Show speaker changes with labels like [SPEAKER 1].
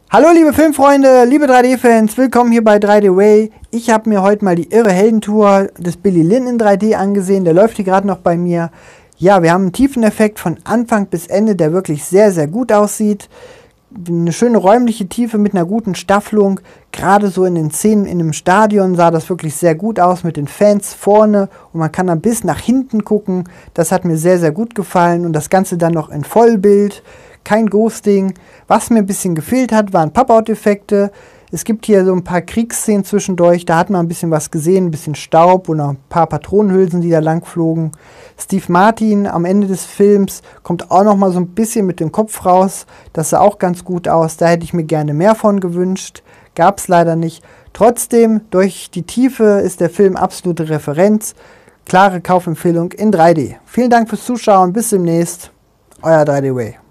[SPEAKER 1] Hallo liebe Filmfreunde, liebe 3D-Fans, willkommen hier bei 3D Way. Ich habe mir heute mal die irre Heldentour des Billy Lynn in 3D angesehen, der läuft hier gerade noch bei mir. Ja, wir haben einen Tiefeneffekt von Anfang bis Ende, der wirklich sehr, sehr gut aussieht. Eine schöne räumliche Tiefe mit einer guten Staffelung. Gerade so in den Szenen in dem Stadion sah das wirklich sehr gut aus mit den Fans vorne und man kann dann bis nach hinten gucken. Das hat mir sehr, sehr gut gefallen und das Ganze dann noch in Vollbild. Kein Ghosting. Was mir ein bisschen gefehlt hat, waren Pop-Out-Effekte. Es gibt hier so ein paar Kriegsszenen zwischendurch, da hat man ein bisschen was gesehen, ein bisschen Staub und ein paar Patronenhülsen, die da lang flogen. Steve Martin am Ende des Films kommt auch noch mal so ein bisschen mit dem Kopf raus. Das sah auch ganz gut aus, da hätte ich mir gerne mehr von gewünscht. Gab es leider nicht. Trotzdem, durch die Tiefe ist der Film absolute Referenz. Klare Kaufempfehlung in 3D. Vielen Dank fürs Zuschauen, bis demnächst. Euer 3D Way.